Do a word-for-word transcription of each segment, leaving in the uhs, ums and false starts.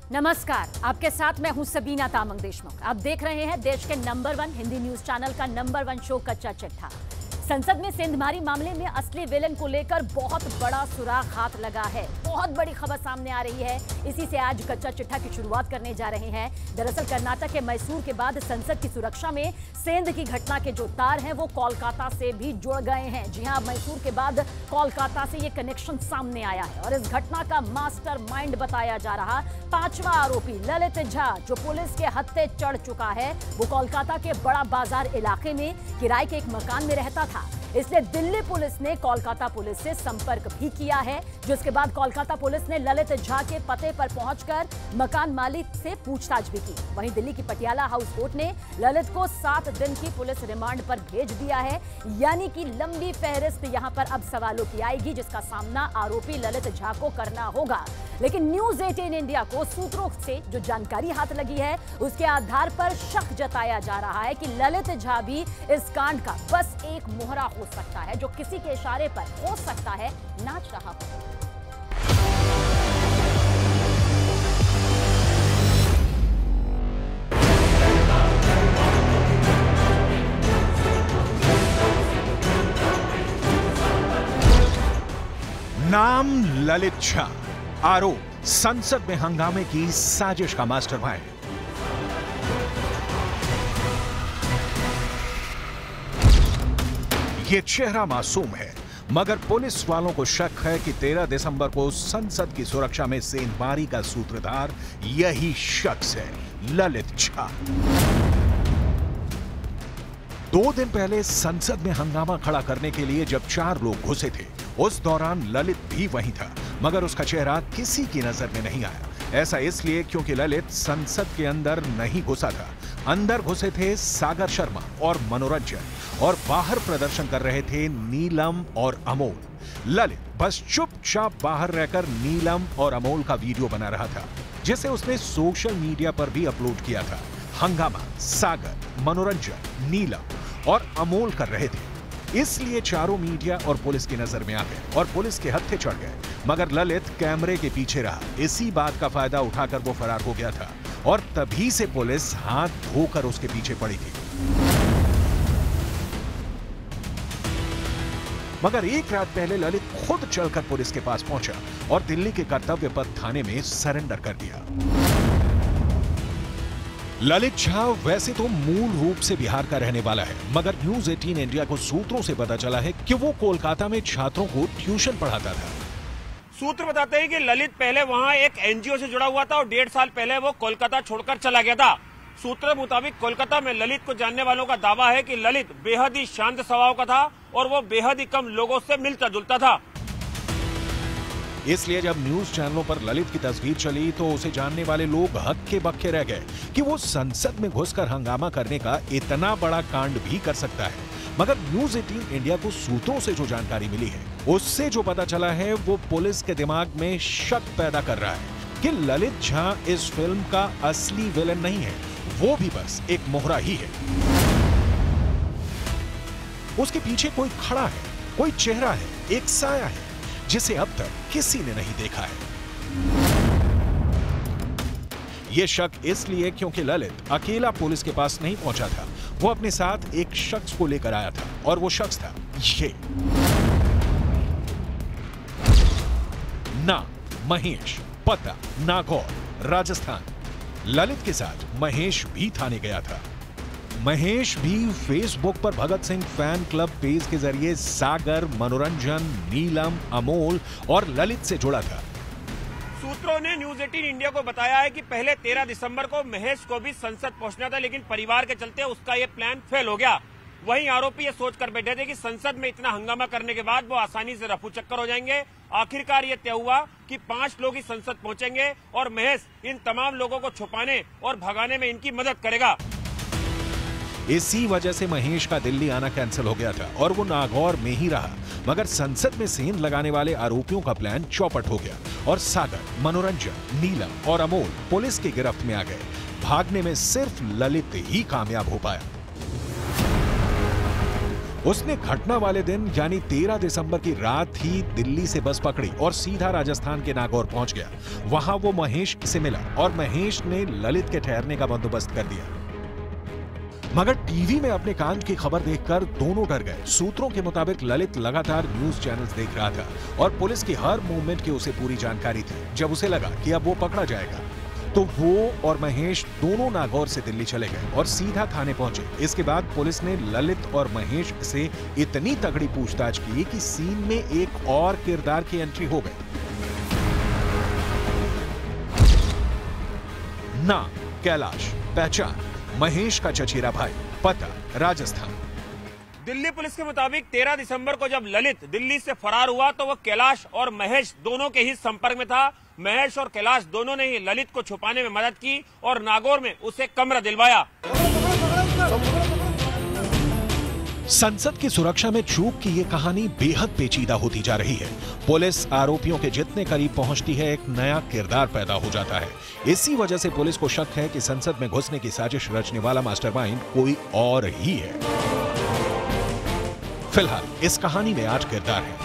नमस्कार, आपके साथ मैं हूं सबीना तामंग देशमुख। आप देख रहे हैं देश के number one Hindi news channel का नंबर वन शो कच्चा चिट्ठा। संसद में सेंधमारी मामले में असली विलेन को लेकर बहुत बड़ा सुराग हाथ लगा है। बहुत बड़ी खबर सामने आ रही है। इसी से आज कच्चा चिट्ठा की शुरुआत करने जा रहे हैं। दरअसल कर्नाटक के मैसूर के बाद संसद की सुरक्षा में सेंध की घटना के जो तार हैं वो कोलकाता से भी जुड़ गए हैं। जी हां, मैसूर के बाद कोलकाता से ये कनेक्शन सामने आया है और इस घटना का मास्टरमाइंड बताया जा रहा पांचवा आरोपी ललित झा, जो पुलिस के हत्थे चढ़ चुका है, वो कोलकाता के बड़ा बाजार इलाके में किराए के एक मकान में रहता था। इसलिए दिल्ली पुलिस ने कोलकाता पुलिस से संपर्क भी किया है, जिसके बाद कोलकाता पुलिस ने ललित झा के पते पर पहुंचकर मकान मालिक से पूछताछ भी की। वहीं दिल्ली की पटियाला हाउस कोर्ट ने ललित को सात दिन की पुलिस रिमांड पर भेज दिया है। यानी कि लंबी फहरिस्त यहां पर अब सवालों की आएगी, जिसका सामना आरोपी ललित झा को करना होगा। लेकिन न्यूज अठारह इंडिया को सूत्रों से जो जानकारी हाथ लगी है, उसके आधार पर शक जताया जा रहा है कि ललित झा भी इस कांड का बस एक मोहरा हो सकता है, जो किसी के इशारे पर हो सकता है नाच रहा हो। नाम ललित झा, आरोप संसद में हंगामे की साजिश का मास्टरमाइंड। ये चेहरा मासूम है, मगर पुलिस वालों को शक है कि तेरह दिसंबर को संसद की सुरक्षा में सेंधमारी का सूत्रधार यही शख्स है, ललित झा। दो दिन पहले संसद में हंगामा खड़ा करने के लिए जब चार लोग घुसे थे, उस दौरान ललित भी वहीं था, मगर उसका चेहरा किसी की नजर में नहीं आया। ऐसा इसलिए क्योंकि ललित संसद के अंदर नहीं घुसा था। अंदर घुसे थे सागर शर्मा और मनोरंजन, और बाहर प्रदर्शन कर रहे थे नीलम और अमोल। ललित बस चुपचाप बाहर रहकर नीलम और अमोल का वीडियो बना रहा था, जिसे उसने सोशल मीडिया पर भी अपलोड किया था। हंगामा सागर, मनोरंजन, नीलम और अमोल कर रहे थे, इसलिए चारों मीडिया और पुलिस की नजर में आ गए और पुलिस के हत्थे चढ़ गए। मगर ललित कैमरे के पीछे रहा। इसी बात का फायदा उठाकर वो फरार हो गया था और तभी से पुलिस हाथ धोकर उसके पीछे पड़ी थी। मगर एक रात पहले ललित खुद चलकर पुलिस के पास पहुंचा और दिल्ली के कर्तव्य पथ थाने में सरेंडर कर दिया। ललित झा वैसे तो मूल रूप से बिहार का रहने वाला है, मगर न्यूज अठारह इंडिया को सूत्रों से पता चला है कि वो कोलकाता में छात्रों को ट्यूशन पढ़ाता था। सूत्र बताते हैं कि ललित पहले वहां एक एनजीओ से जुड़ा हुआ था और डेढ़ साल पहले वो कोलकाता छोड़कर चला गया था। सूत्र मुताबिक कोलकाता में ललित को जानने वालों का दावा है कि ललित बेहद ही शांत स्वभाव का था और वो बेहद ही कम लोगों से मिलता जुलता था। इसलिए जब न्यूज चैनलों पर ललित की तस्वीर चली तो उसे जानने वाले लोग हक्के बक्के रह गए कि वो संसद में घुसकर हंगामा करने का इतना बड़ा कांड भी कर सकता है। मगर न्यूज अठारह इंडिया को सूत्रों से जो जानकारी मिली है, उससे जो पता चला है, वो पुलिस के दिमाग में शक पैदा कर रहा है कि ललित झा इस फिल्म का असली विलेन नहीं है, वो भी बस एक मोहरा ही है। उसके पीछे कोई खड़ा है, कोई चेहरा है, एक साया है, जिसे अब तक किसी ने नहीं देखा है। यह शक इसलिए क्योंकि ललित अकेला पुलिस के पास नहीं पहुंचा था, वो अपने साथ एक शख्स को लेकर आया था और वो शख्स था ये। नाम महेश, पता नागौर, राजस्थान। ललित के साथ महेश भी थाने गया था। महेश भी फेसबुक पर Bhagat Singh fan club page के जरिए सागर, मनोरंजन, नीलम, अमोल और ललित से जुड़ा था। सूत्रों ने न्यूज अठारह इंडिया को बताया है कि पहले तेरह दिसंबर को महेश को भी संसद पहुंचना था, लेकिन परिवार के चलते उसका ये प्लान फेल हो गया। वहीं आरोपी ये सोचकर बैठे थे कि संसद में इतना हंगामा करने के बाद वो आसानी से रफू चक्कर हो जाएंगे। आखिरकार ये तय हुआ कि पांच लोग ही संसद पहुंचेंगे और महेश इन तमाम लोगों को छुपाने और भगाने में इनकी मदद करेगा। इसी वजह से महेश का दिल्ली आना कैंसिल हो गया था और वो नागौर में ही रहा। मगर संसद में सेंध लगाने वाले आरोपियों का प्लान चौपट हो गया और सागर, मनोरंजन, नीलम और अमोल पुलिस की गिरफ्त में आ गए। भागने में सिर्फ ललित ही कामयाब हो पाया। उसने घटना वाले दिन यानी तेरह दिसंबर की रात ही दिल्ली से बस पकड़ी और सीधा राजस्थान के नागौर पहुंच गया। वहां वो महेश से मिला और महेश ने ललित के ठहरने का बंदोबस्त कर दिया। मगर टीवी में अपने कांड की खबर देखकर दोनों डर गए। सूत्रों के मुताबिक ललित लगातार न्यूज चैनल्स देख रहा था और पुलिस की हर मूवमेंट की उसे पूरी जानकारी थी। जब उसे लगा कि अब वो पकड़ा जाएगा तो वो और महेश दोनों नागौर से दिल्ली चले गए और सीधा थाने पहुंचे। इसके बाद पुलिस ने ललित और महेश से इतनी तगड़ी पूछताछ की कि सीन में एक और किरदार की एंट्री हो गई। नाम कैलाश, पहचान महेश का चचेरा भाई, पता राजस्थान। दिल्ली पुलिस के मुताबिक तेरह दिसंबर को जब ललित दिल्ली से फरार हुआ तो वह कैलाश और महेश दोनों के ही संपर्क में था। महेश और कैलाश दोनों ने ही ललित को छुपाने में मदद की और नागौर में उसे कमरा दिलवाया। संसद की सुरक्षा में चूक की ये कहानी बेहद पेचीदा होती जा रही है। पुलिस आरोपियों के जितने करीब पहुंचती है, एक नया किरदार पैदा हो जाता है। इसी वजह से पुलिस को शक है कि संसद में घुसने की साजिश रचने वाला मास्टरमाइंड कोई और ही है। फिलहाल इस कहानी में आठ किरदार हैं।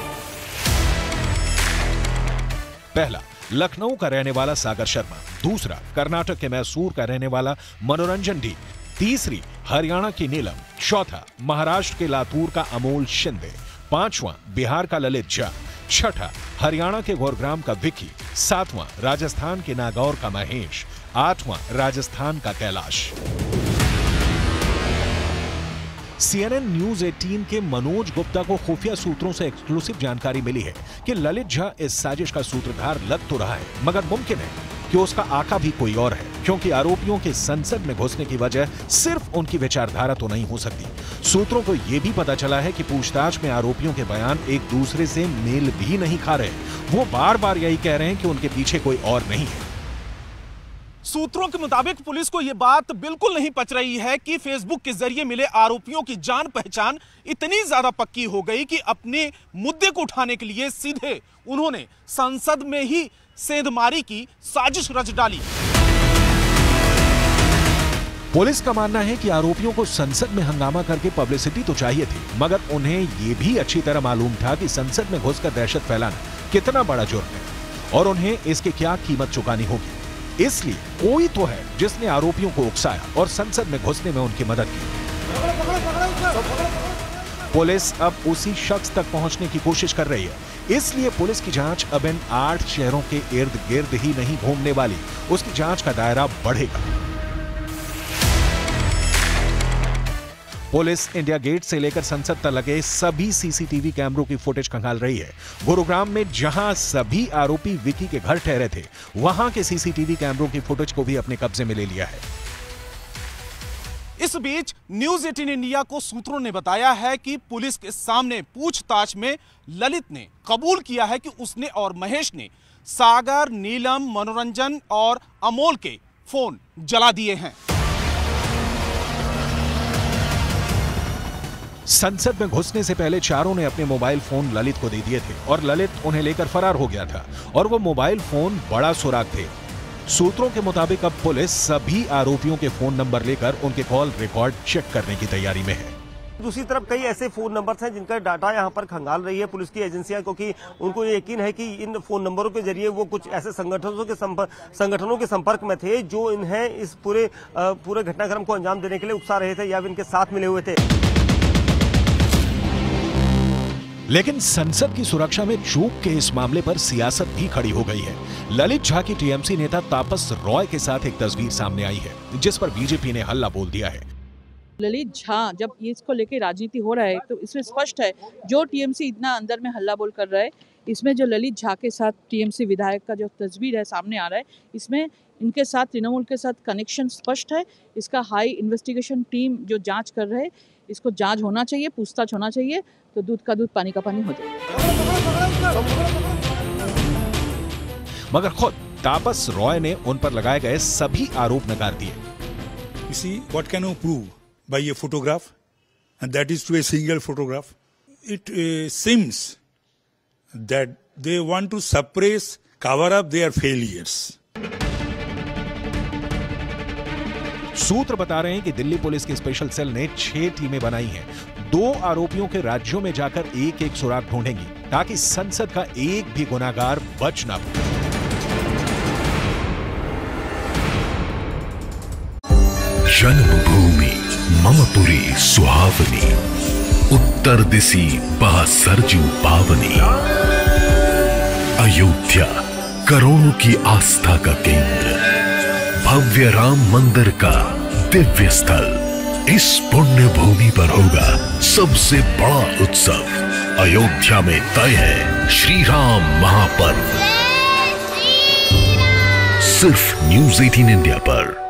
पहला, लखनऊ का रहने वाला सागर शर्मा। दूसरा, कर्नाटक के मैसूर का रहने वाला मनोरंजन डी। तीसरी, हरियाणा की नीलम। चौथा, महाराष्ट्र के लातूर का अमोल शिंदे। पांचवां, बिहार का ललित झा। छठा, हरियाणा के गुरुग्राम का विकी। सातवां, राजस्थान के नागौर का महेश। आठवां, राजस्थान का कैलाश। सीएनएन न्यूज अठारह के मनोज गुप्ता को खुफिया सूत्रों से एक्सक्लूसिव जानकारी मिली है कि ललित झा इस साजिश का सूत्रधार लग तो रहा है, मगर मुमकिन है कि उसका आका भी कोई और है, क्योंकि आरोपियों के संसद में घुसने की वजह सिर्फ उनकी विचारधारा तो नहीं हो सकती। सूत्रों को यह भी पता चला है कि पूछताछ में आरोपियों के बयान एक दूसरे से मेल भी नहीं खा रहे। वो बार बार यही कह रहे हैं कि उनके पीछे कोई और नहीं है। सूत्रों के मुताबिक पुलिस को यह बात बिल्कुल नहीं पच रही है कि फेसबुक के जरिए मिले आरोपियों की जान पहचान इतनी ज्यादा पक्की हो गई कि अपने मुद्दे को उठाने के लिए सीधे उन्होंने संसद में ही सेंधमारी की साजिश रच डाली। पुलिस का मानना है कि आरोपियों को संसद में हंगामा करके पब्लिसिटी तो चाहिए थी, मगर उन्हें यह भी अच्छी तरह मालूम था कि संसद में घुसकर दहशत फैलाना कितना बड़ा जुर्म है और उन्हें इसकी क्या कीमत चुकानी होगी। इसलिए कोई तो है जिसने आरोपियों को उकसाया और संसद में घुसने में उनकी मदद की। पुलिस अब उसी शख्स तक पहुंचने की कोशिश कर रही है। इसलिए पुलिस की जांच अब इन आठ शहरों के इर्द गिर्द ही नहीं घूमने वाली, उसकी जांच का दायरा बढ़ेगा। पुलिस इंडिया गेट से लेकर संसद तक लगे सभी सीसीटीवी कैमरों की फुटेज खंगाल रही है। गुरुग्राम में जहां सभी आरोपी विकी के घर ठहरे थे, वहां के सीसीटीवी कैमरों की फुटेज को भी अपने कब्जे में ले लिया है। इस बीच न्यूज अठारह इंडिया को सूत्रों ने बताया है कि पुलिस के सामने पूछताछ में ललित ने कबूल किया है कि उसने और महेश ने सागर, नीलम, मनोरंजन और अमोल के फोन जला दिए हैं। संसद में घुसने से पहले चारों ने अपने मोबाइल फोन ललित को दे दिए थे और ललित उन्हें लेकर फरार हो गया था और वो मोबाइल फोन बड़ा सुराग थे। सूत्रों के मुताबिक अब पुलिस सभी आरोपियों के फोन नंबर लेकर उनके कॉल रिकॉर्ड चेक करने की तैयारी में है। दूसरी तरफ कई ऐसे फोन नंबर्स हैं जिनका डाटा यहां पर खंगाल रही है पुलिस की एजेंसियां, क्योंकि उनको ये यकीन है कि इन फोन नंबरों के जरिए वो कुछ ऐसे संगठनों के संगठनों के संपर्क में थे जो इन्हें इस पूरे पूरे घटनाक्रम को अंजाम देने के लिए उकसा रहे थे या इनके साथ मिले हुए थे। लेकिन संसद की सुरक्षा में चूक के इस मामले पर सियासत भी खड़ी हो गई है। ललित झा की टीएमसी नेता तापस रॉय के साथ एक तस्वीर सामने आई है जिस पर बीजेपी ने हल्ला बोल दिया है। ललित झा जब इसको लेके राजनीति हो रहा है तो इसमें स्पष्ट है जो टीएमसी इतना अंदर में हल्ला बोल कर रहा है, इसमें जो ललित झा के साथ टीएमसी विधायक का जो तस्वीर है सामने आ रहा है, इसमें इनके साथ तृणमूल के साथ कनेक्शन स्पष्ट है। इसका हाई इन्वेस्टिगेशन टीम जो जांच कर रहे हैं, इसको जांच होना चाहिए, पूछताछ होना चाहिए, तो दूध का दूध पानी का पानी हो जाए। मगर खुद तापस रॉय ने उन पर लगाए गए सभी आरोप नकार दिए। You see, what can you prove by a photograph? And that is to a single photograph. It uh, seems that they want to suppress, cover up their failures. सूत्र बता रहे हैं कि दिल्ली पुलिस की स्पेशल सेल ने छह टीमें बनाई हैं। दो आरोपियों के राज्यों में जाकर एक एक सुराग ढूंढेंगी ताकि संसद का एक भी गुनाहगार बच ना पाए। जन्मभूमि मम पुरी सुहावनी, उत्तर दिशि बह सरजू पावनी। अयोध्या करोड़ों की आस्था का केंद्र, भव्य राम मंदिर का दिव्य स्थल। इस पुण्य भूमि पर होगा सबसे बड़ा उत्सव। अयोध्या में तय है श्री राम महापर्व। सिर्फ न्यूज़ अठारह इंडिया पर।